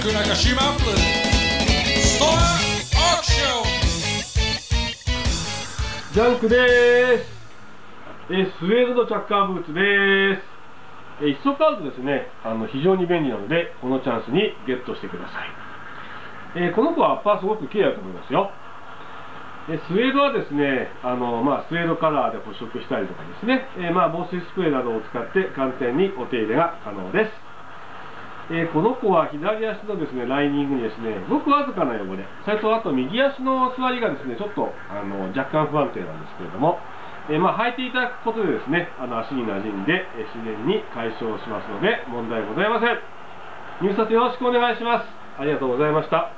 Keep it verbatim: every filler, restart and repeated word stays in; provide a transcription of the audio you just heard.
クナカシマプルストアオークション。 ジャンクでーす。えスウェードのチャッカーブーツでーす。え一足買うとですね、あの非常に便利なので、このチャンスにゲットしてください。えこの子はアッパーすごく綺麗だと思いますよ。えスウェードはですね、あのまあ、スウェードカラーで補色したりとかですね、えまあ、防水スプレーなどを使って簡単にお手入れが可能です。えー、この子は左足のですねライニングにですねごくわずかな汚れ、それとあと右足の座りがですねちょっとあの若干不安定なんですけれども、えー、まあ履いていただくことでですねあの足に馴染んで、えー、自然に解消しますので問題ございません。入札よろしくお願いします。ありがとうございました。